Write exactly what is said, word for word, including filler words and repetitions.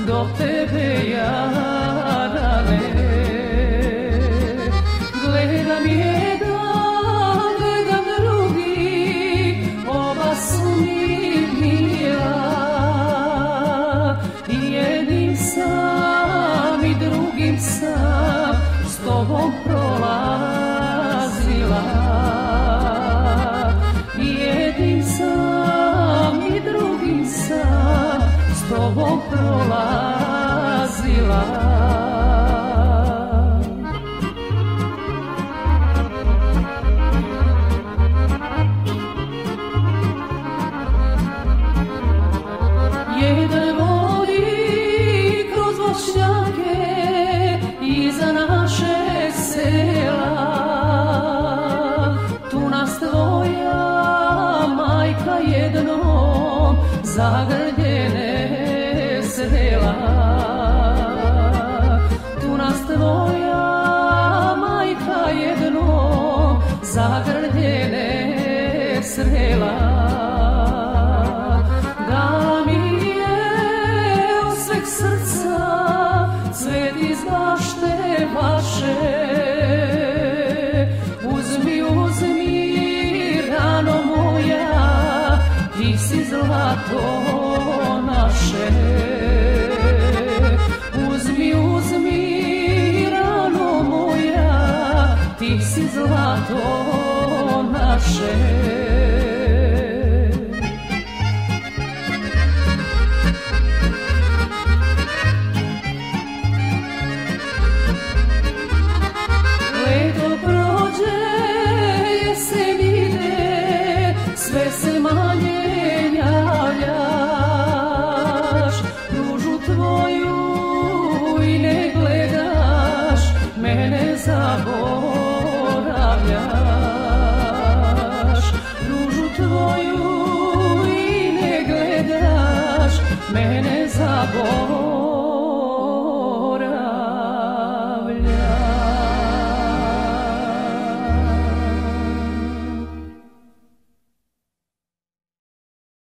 do tebe jarane. Gledam jedan, gledam drugi, oba su mi mila. I jednim sam i drugim sam s tobom prolazila. I jednim sam i drugim sam s tobom prolazila. Jedan vodi kroz voćnjake iza našeg sela. Tu nas tvoja majka jednom zagrljene srela. Tu nas tvoja majka jednom zagrljene srela. Da mi je osvek srca cvet iz bašte vaše. Uzmi, uzmi rano moja, ti si zlato naše. Uzmi, uzmi rano moja, ti si zlato naše. Sve se manje javljaš, ružu tvoju i ne gledaš, mene zaboravljaš. Ružu tvoju i ne gledaš, mene zaboravljaš.